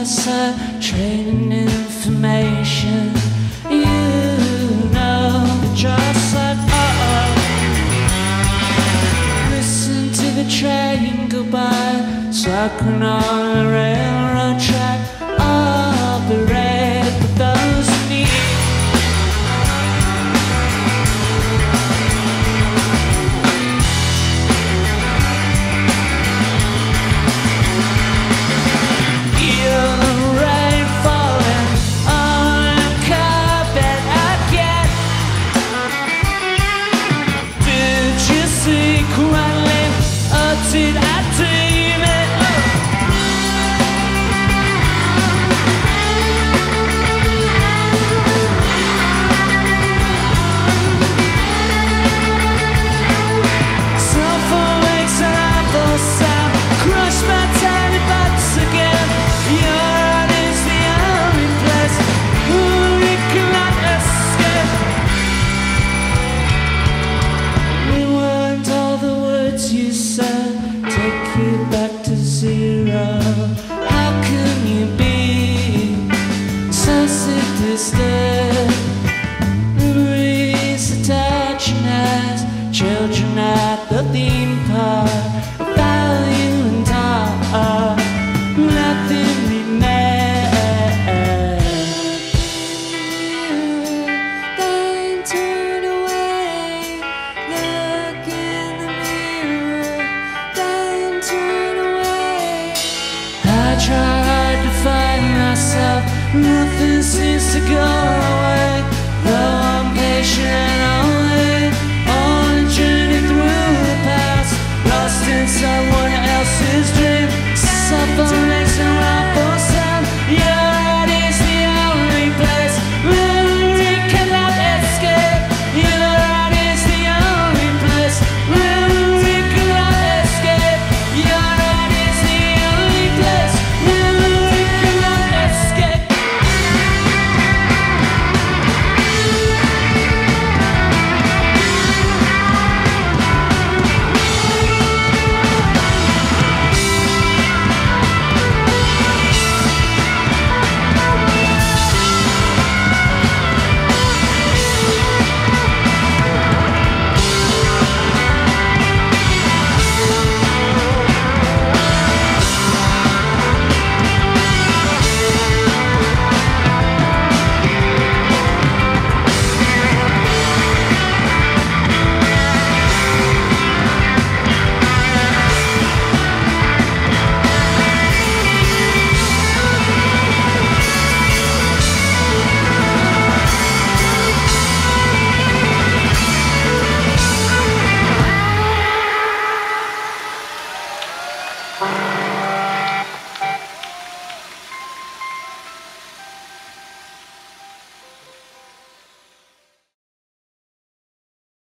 just trading information. You know, just like listen to the train go by, sucking on the railroad track. I'll be red for those who need. Did I dream it? Soulful wakes and apple sound, crush my tiny box again. Your heart is the only place where we cannot escape. Rewind all the words you said, take you back to zero. How can you be so sadistic? Memories attaching as children at the theme park. Value and talk, nothing remains. Then turn away, look in the mirror. Turn away. I try hard to find myself, nothing seems to go away. Though I'm patient